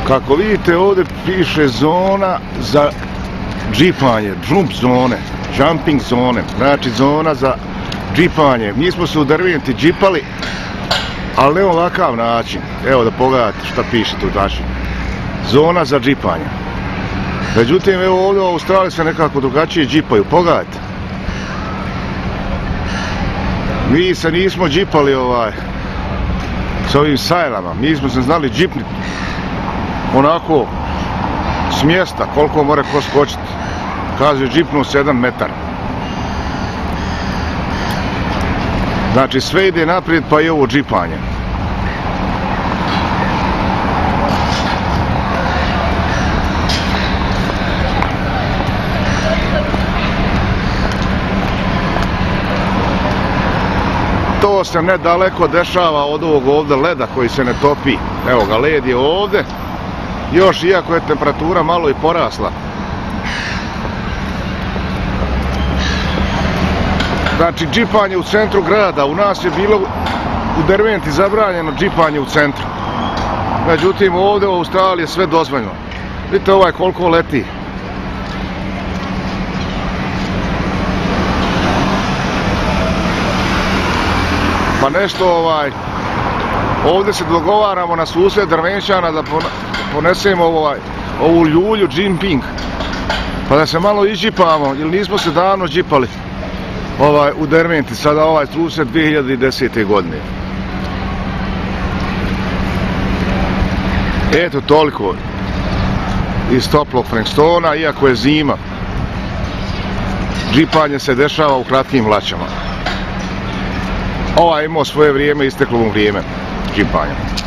Kako vidite ovdje piše zona za džipanje, jump zone, jumping zone, znači zona za džipanje. Mi smo se u Derventi džipali, ali ne ovakav način. Evo da pogledate šta piše tu znači. Zona za džipanje. Međutim, evo ovdje u Australiji se nekako drugačije džipaju, pogledajte. Mi se nismo džipali s ovim sajlama, mi smo se znali džipniti onako s mjesta koliko mora ko skočiti. Kaže džipnu 7 metara. Znači sve ide naprijed pa i ovo džipanje. To se nedaleko dešava od ovog ovdje leda koji se ne topi. Evo ga, led je ovdje. Još iako je temperatura malo i porasla. Znači džipanje u centru grada. U nas je bilo u Derventi zabranjeno džipanje u centru. Međutim ovdje u Australiji je sve dozvoljeno. Vidite koliko leti. Pa nešto ovdje se dogovaramo na susjed Drvenčana da ponesemo ovu ljulju džimping. Pa da se malo izdžipamo, jer nismo se davno džipali u Derventi, sada susjed 2010. godine. Eto toliko iz toplog Frankstona, iako je zima. Džipanje se dešava u kratkim hlačama. Imao svoje vrijeme, isteklo mu vrijeme džipanja.